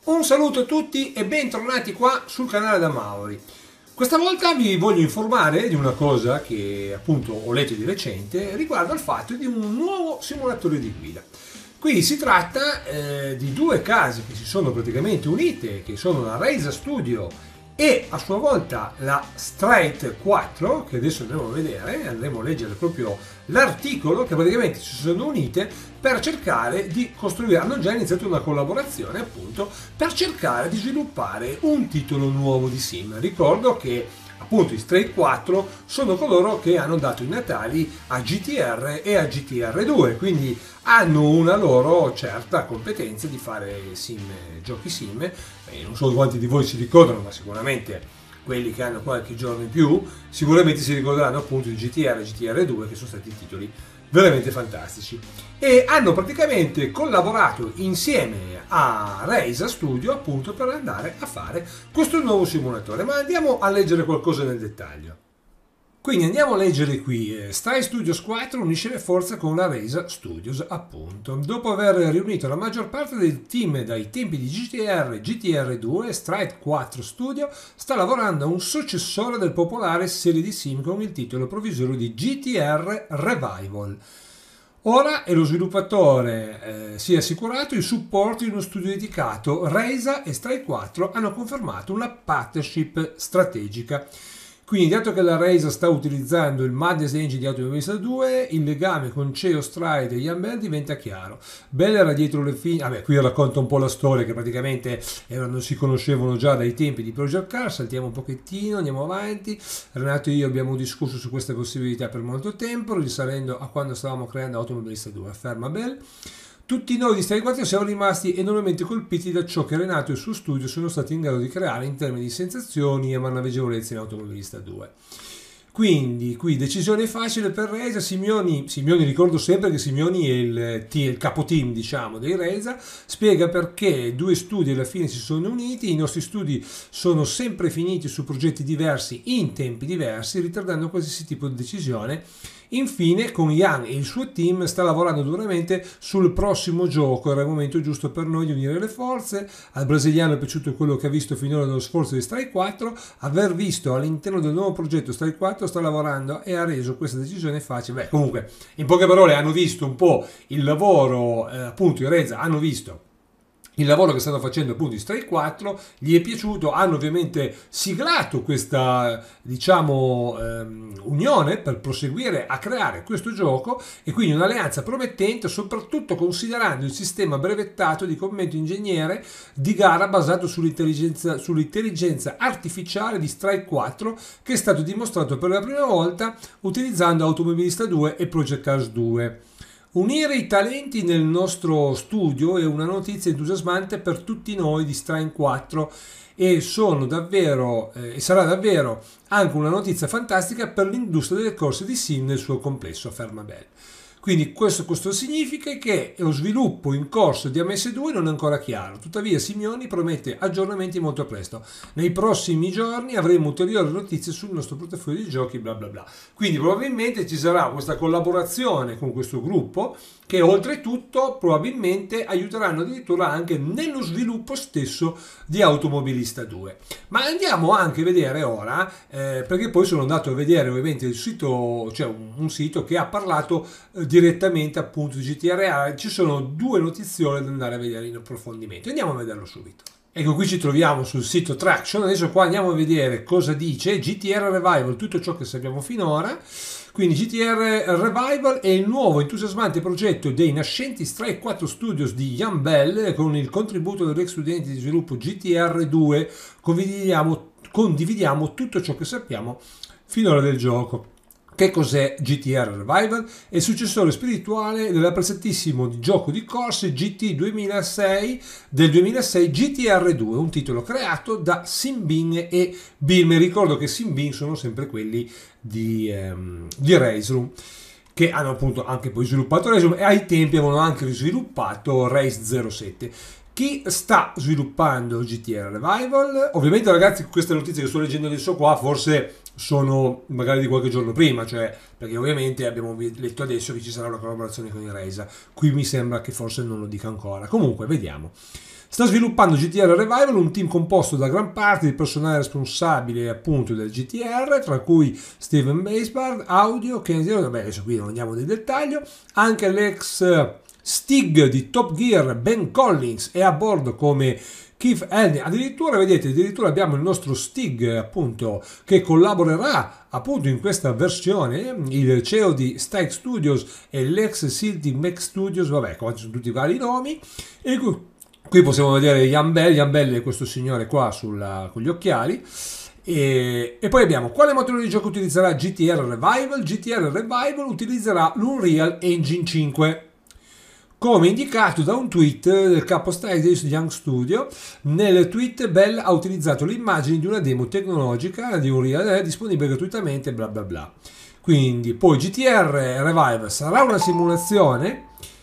Un saluto a tutti e bentornati qua sul canale da Mauri. Questa volta vi voglio informare di una cosa che appunto ho letto di recente riguardo al fatto di un nuovo simulatore di guida. Qui si tratta di due case che si sono praticamente unite, che sono la Reisa Studio e a sua volta la Stride 4, che adesso andremo a vedere, andremo a leggere proprio l'articolo, che praticamente si sono unite per cercare di costruire, hanno già iniziato una collaborazione appunto per cercare di sviluppare un titolo nuovo di sim. Ricordo che appunto i Stride 4 sono coloro che hanno dato i natali a GTR e a GTR2, quindi hanno una loro certa competenza di fare sim, giochi sim. Non so quanti di voi si ricordano, ma sicuramente quelli che hanno qualche giorno in più sicuramente si ricorderanno appunto di GTR e GTR2, che sono stati titoli veramente fantastici, e hanno praticamente collaborato insieme a Reisa Studio appunto per andare a fare questo nuovo simulatore. Ma andiamo a leggere qualcosa nel dettaglio. Quindi andiamo a leggere qui, Stride Studios 4 unisce le forze con la Reisa Studios appunto. Dopo aver riunito la maggior parte del team dai tempi di GTR e GTR2, Stride 4 Studio sta lavorando a un successore del popolare serie di sim con il titolo provvisorio di GTR Revival. Ora è lo sviluppatore si è assicurato il supporto di uno studio dedicato. Reisa e Stride 4 hanno confermato una partnership strategica. Quindi, dato che la Reisa sta utilizzando il Madness Engine di Automobilista 2, il legame con CEO, Stride e Jan Bell diventa chiaro. Bell era dietro le fine, qui racconta un po' la storia, che praticamente si conoscevano già dai tempi di Project Cars. Saltiamo un pochettino, andiamo avanti. Renato e io abbiamo discusso su queste possibilità per molto tempo, risalendo a quando stavamo creando Automobilista 2, afferma Bell. Tutti noi di Stride 4 siamo rimasti enormemente colpiti da ciò che Renato e il suo studio sono stati in grado di creare in termini di sensazioni e maneggevolezza in Automobilista 2. Quindi, qui decisione facile per Reisa. Simioni ricordo sempre che Simioni è il capo team, diciamo, dei Reisa, spiega perché due studi alla fine si sono uniti. I nostri studi sono sempre finiti su progetti diversi in tempi diversi, ritardando qualsiasi tipo di decisione. Infine, con Jan e il suo team sta lavorando duramente sul prossimo gioco. Era il momento giusto per noi di unire le forze. Al brasiliano è piaciuto quello che ha visto finora dello sforzo di Stride 4. Aver visto all'interno del nuovo progetto Stride 4 sta lavorando e ha reso questa decisione facile. Comunque, in poche parole, hanno visto un po' il lavoro, appunto i Reisa hanno visto il lavoro che stanno facendo appunto i Stride 4, gli è piaciuto, hanno ovviamente siglato questa, diciamo, unione per proseguire a creare questo gioco, e quindi un'alleanza promettente, soprattutto considerando il sistema brevettato di commento ingegnere di gara basato sull'intelligenza artificiale di Stride 4, che è stato dimostrato per la prima volta utilizzando Automobilista 2 e Project Cars 2. Unire i talenti nel nostro studio è una notizia entusiasmante per tutti noi di Stride 4 e sarà davvero anche una notizia fantastica per l'industria delle corse di sim nel suo complesso, afferma Bell. Quindi questo significa che lo sviluppo in corso di MS2 non è ancora chiaro, tuttavia Simioni promette aggiornamenti molto presto. Nei prossimi giorni avremo ulteriori notizie sul nostro portafoglio di giochi, bla bla bla. Quindi probabilmente ci sarà questa collaborazione con questo gruppo, che oltretutto probabilmente aiuteranno addirittura anche nello sviluppo stesso di Automobilista 2. Ma andiamo anche a vedere ora, perché poi sono andato a vedere ovviamente il sito, cioè un sito che ha parlato direttamente appunto di GTR. Ci sono due notiziole da andare a vedere in approfondimento. Andiamo a vederlo subito. Ecco, qui ci troviamo sul sito Traction. Adesso qua andiamo a vedere cosa dice GTR Revival, tutto ciò che sappiamo finora. Quindi GTR Revival è il nuovo entusiasmante progetto dei nascenti Stride 4 Studios di Jan Bell. Con il contributo dell'ex studente di sviluppo GTR2 condividiamo tutto ciò che sappiamo finora del gioco. Che cos'è GTR Revival? È il successore spirituale dell'apprezzatissimo gioco di corse GT 2006 del 2006 GTR2, un titolo creato da Simbin e Bilme. Ricordo che Simbin sono sempre quelli di Race, che hanno appunto anche poi sviluppato Race, e ai tempi avevano anche sviluppato Race 07. Chi sta sviluppando GTR Revival? Ovviamente, ragazzi, queste notizie che sto leggendo adesso qua forse sono magari di qualche giorno prima, cioè perché ovviamente abbiamo letto adesso che ci sarà una collaborazione con il Reisa. Qui mi sembra che forse non lo dica ancora. Comunque, vediamo. Sta sviluppando GTR Revival, un team composto da gran parte di personale responsabile appunto del GTR, tra cui Steven Basebard, audio, vabbè adesso qui non andiamo nel dettaglio, anche l'ex Stig di Top Gear, Ben Collins, è a bordo come Keith Elney. Addirittura, vedete, addirittura abbiamo il nostro Stig appunto che collaborerà appunto in questa versione, il CEO di Stag Studios e l'ex CEO di Mac Studios, vabbè, qua sono tutti i vari nomi, e qui possiamo vedere Ian Bell è questo signore qua con gli occhiali. E poi abbiamo quale motore di gioco utilizzerà GTR Revival? GTR Revival utilizzerà l'Unreal Engine 5. Come indicato da un tweet del capo Stardust Young Studio. Nel tweet Bell ha utilizzato le immagini di una demo tecnologica di Unreal disponibile gratuitamente, bla bla bla. Quindi poi GTR Revival sarà una simulazione.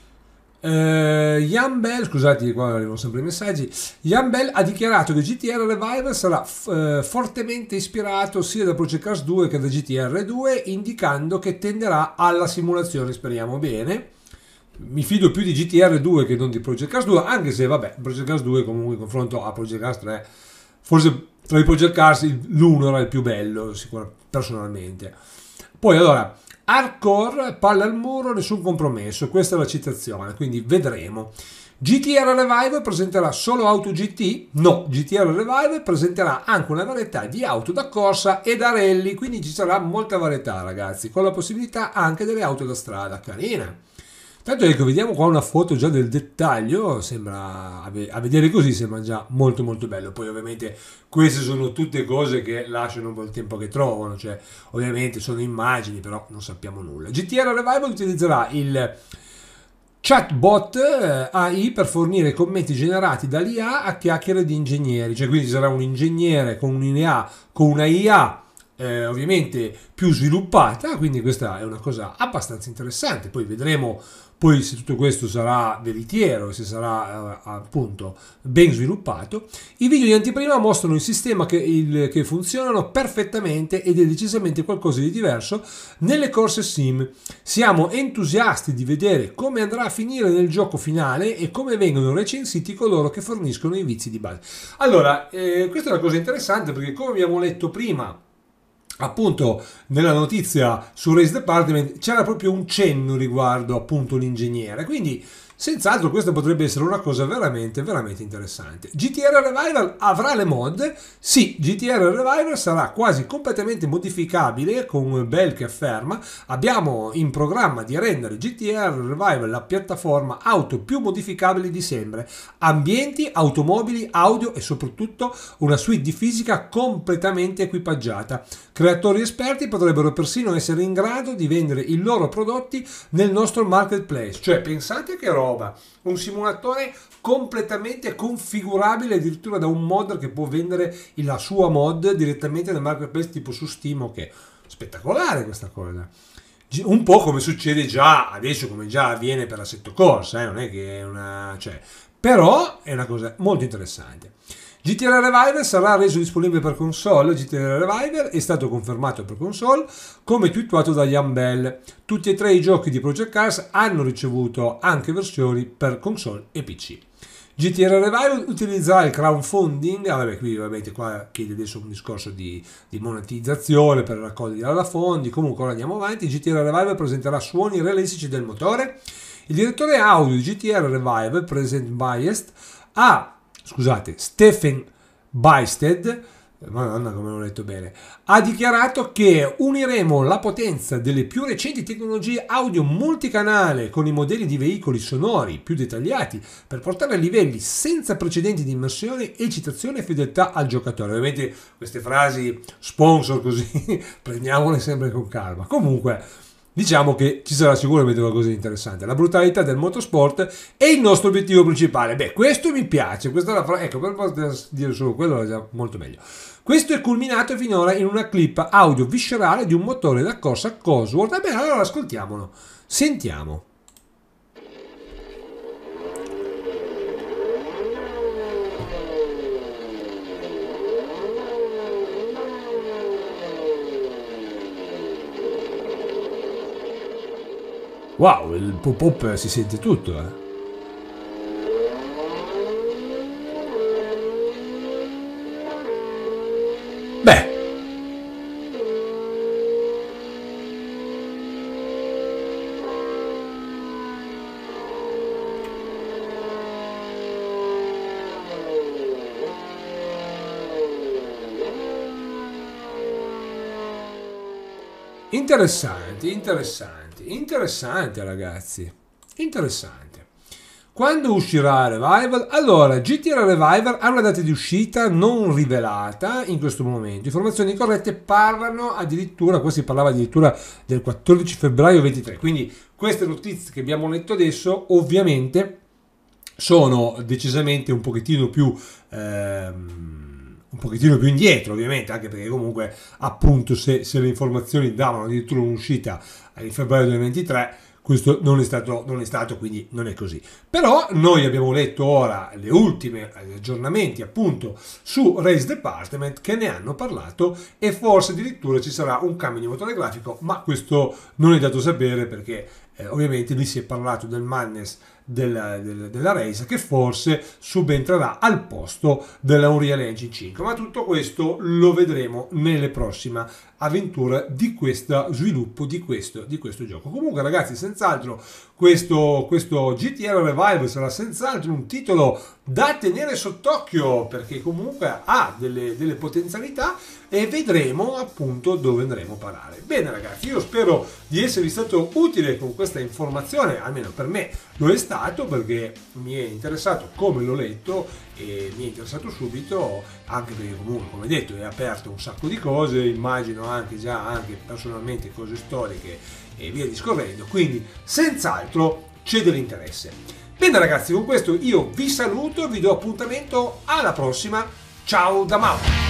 Ian Bell, scusate, qua arrivano sempre i messaggi. Ian Bell ha dichiarato che GTR Revival sarà fortemente ispirato sia da Project Cars 2 che da GTR 2, indicando che tenderà alla simulazione, speriamo bene. Mi fido più di GTR 2 che non di Project Cars 2, anche se vabbè, Project Cars 2 comunque in confronto a Project Cars 3, forse tra i Project Cars l'1 era il più bello, sicuramente, personalmente. Poi allora, hardcore, palla al muro, nessun compromesso, questa è la citazione, quindi vedremo. GTR Revival presenterà solo auto GT? No, GTR Revival presenterà anche una varietà di auto da corsa e da rally, quindi ci sarà molta varietà ragazzi, con la possibilità anche delle auto da strada, carina. Tanto ecco, vediamo qua una foto già del dettaglio, sembra, a vedere così sembra già molto molto bello. Poi ovviamente queste sono tutte cose che lasciano un po' il tempo che trovano, cioè ovviamente sono immagini, però non sappiamo nulla. GTR Revival utilizzerà il chatbot AI per fornire commenti generati dall'IA a chiacchiere di ingegneri, cioè quindi sarà un ingegnere con una IA ovviamente più sviluppata, quindi questa è una cosa abbastanza interessante. Poi vedremo poi se tutto questo sarà veritiero, se sarà appunto ben sviluppato. I video di anteprima mostrano il sistema che funzionano perfettamente ed è decisamente qualcosa di diverso nelle corse sim. Siamo entusiasti di vedere come andrà a finire nel gioco finale e come vengono recensiti coloro che forniscono i vizi di base. Allora, questa è una cosa interessante perché come abbiamo letto prima, appunto nella notizia su Race Department c'era proprio un cenno riguardo appunto l'ingegnere, quindi senz'altro questa potrebbe essere una cosa veramente veramente interessante. GTR Revival avrà le mod? Sì, GTR Revival sarà quasi completamente modificabile, con Bell che afferma: abbiamo in programma di rendere GTR Revival la piattaforma auto più modificabile di sempre, ambienti, automobili, audio e soprattutto una suite di fisica completamente equipaggiata. Creatori esperti potrebbero persino essere in grado di vendere i loro prodotti nel nostro marketplace, cioè pensate che roba, un simulatore completamente configurabile addirittura da un modder che può vendere la sua mod direttamente nel marketplace tipo su Steam. Ok, spettacolare questa cosa, un po' come succede già adesso, come già avviene per Assetto Corsa, non è che è una, cioè, però è una cosa molto interessante. GTR Revival sarà reso disponibile per console. GTR Revival è stato confermato per console, come twittato da Ian Bell. Tutti e tre i giochi di Project Cars hanno ricevuto anche versioni per console e PC. GTR Revival utilizzerà il crowdfunding. Vabbè, qui ovviamente qua chiede adesso un discorso di monetizzazione per raccogliere fondi. Comunque ora andiamo avanti. GTR Revival presenterà suoni realistici del motore. Il direttore audio di GTR Revival, Stephen Bysted, madonna come l'ho letto bene, ha dichiarato che uniremo la potenza delle più recenti tecnologie audio multicanale con i modelli di veicoli sonori più dettagliati per portare a livelli senza precedenti di immersione, eccitazione e fedeltà al giocatore. Ovviamente queste frasi sponsor così prendiamole sempre con calma. Comunque diciamo che ci sarà sicuramente qualcosa di interessante. La brutalità del motorsport è il nostro obiettivo principale. Beh, questo mi piace. Questa è la frase. Ecco, per poter dire solo quello è già molto meglio. Questo è culminato finora in una clip audio viscerale di un motore da corsa Cosworth. Vabbè, allora ascoltiamolo. Sentiamo. Wow, il pop-up si sente tutto, Interessante, interessante, interessante ragazzi, interessante. Quando uscirà Revival? Allora, GTR Revival ha una data di uscita non rivelata in questo momento. Informazioni corrette parlano addirittura, qua si parlava addirittura del 14 febbraio 23, quindi queste notizie che abbiamo letto adesso ovviamente sono decisamente un pochettino più indietro, ovviamente, anche perché comunque appunto se le informazioni davano addirittura un'uscita in febbraio 2023, questo non è stato, quindi non è così. Però noi abbiamo letto ora le ultime aggiornamenti appunto su Race Department che ne hanno parlato e forse addirittura ci sarà un cambio di motore grafico, ma questo non è dato sapere perché ovviamente lì si è parlato del madness della Race che forse subentrerà al posto della Unreal Engine 5, ma tutto questo lo vedremo nelle prossime avventure di questo sviluppo di questo gioco. Comunque ragazzi, senz'altro questo GTR Revival sarà senz'altro un titolo da tenere sott'occhio perché comunque ha delle potenzialità e vedremo appunto dove andremo a parare. Bene ragazzi, io spero di esservi stato utile con questa informazione, almeno per me lo è stato perché mi è interessato come l'ho letto e mi è interessato subito, anche perché comunque come detto è aperto un sacco di cose, immagino anche personalmente cose storiche e via discorrendo, quindi senz'altro c'è dell'interesse. Bene ragazzi, con questo io vi saluto, vi do appuntamento alla prossima, ciao da Mauro.